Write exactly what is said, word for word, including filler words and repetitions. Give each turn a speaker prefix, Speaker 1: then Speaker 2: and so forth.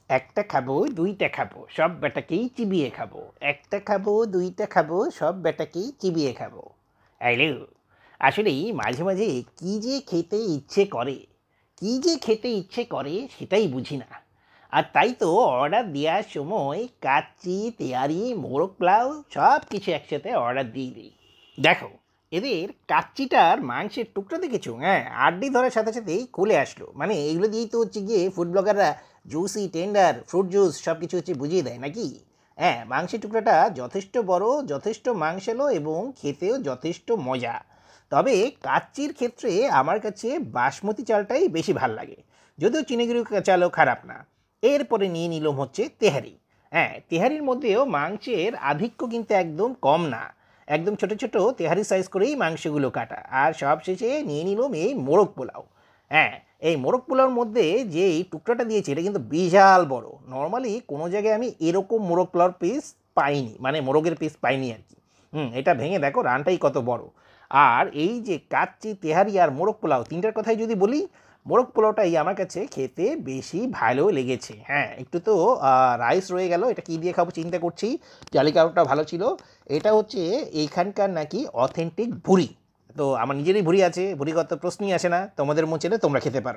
Speaker 1: একটা খাবো দুইটা খাবো সব বেটাকেই চিবিয়ে খাবো, একটা খাবো দুইটা খাবো সব বেটাকেই চিবিয়ে খাবো। হ্যালো, আসলেই মাঝে মাঝে কি যে খেতে ইচ্ছে করে, কি যে খেতে ইচ্ছে করে সেটাই বুঝি না। আর তাই তো অর্ডার দেওয়ার সময় কাচ্চি তেয়ারি মোরগ পোলাও সব কিছু একসাথে অর্ডার দিয়ে দিই। দেখো, এদের কাচ্চিটার মাংসের টুকরো দেখেছো? হ্যাঁ, আড্ডি ধরার সাথে সাথেই খুলে আসলো। মানে এগুলো দিয়েই তো হচ্ছে গিয়ে ফুড ব্লগাররা জুসি টেন্ডার ফ্রুট জুস সব কিছু হচ্ছে বুঝিয়ে দেয় নাকি। হ্যাঁ, মাংসের টুকরোটা যথেষ্ট বড়, যথেষ্ট মাংসালো এবং খেতেও যথেষ্ট মজা। তবে কাচ্চির ক্ষেত্রে আমার কাছে বাসমতি চালটাই বেশি ভাল লাগে, যদিও চিনিগুড়ি চালও খারাপ না। এরপরে নিয়ে নিলাম হচ্ছে তেহারি। হ্যাঁ, তেহারির মধ্যেও মাংসের আধিক্য কিন্তু একদম কম না, একদম ছোট ছোট তেহারি সাইজ করেই মাংসগুলো কাটা। আর সব শেষে নিয়ে নিলাম এই মোরগ পোলাও। হ্যাঁ, এই মোরগ পোলাওর মধ্যে যে এই টুকরাটা দিয়েছে এটা কিন্তু বিশাল বড়। নর্মালি কোনো জায়গায় আমি এরকম মোরগ পোলাওর পিস পাইনি, মানে মোরগের পিস পাইনি আর কি। হুম, এটা ভেঙে দেখো রানটাই কত বড়। আর এই যে কাচ্চি তেহারি আর মোরগ পোলাও তিনটার কথাই যদি বলি, মোরগ পোলাওটাই আমার কাছে খেতে বেশি ভালো লেগেছে। হ্যাঁ, একটু তো রাইস রয়ে গেল, এটা কী দিয়ে খাবো চিন্তা করছি। জালি কাবাবটা ভালো ছিল। এটা হচ্ছে এইখানকার নাকি অথেন্টিক ভুড়ি। তো আমার নিজেরই ভুড়ি আছে, ভুড়ি কত প্রশ্নই আসে না, তোমাদের মন চেলে তোমরা খেতে পারো।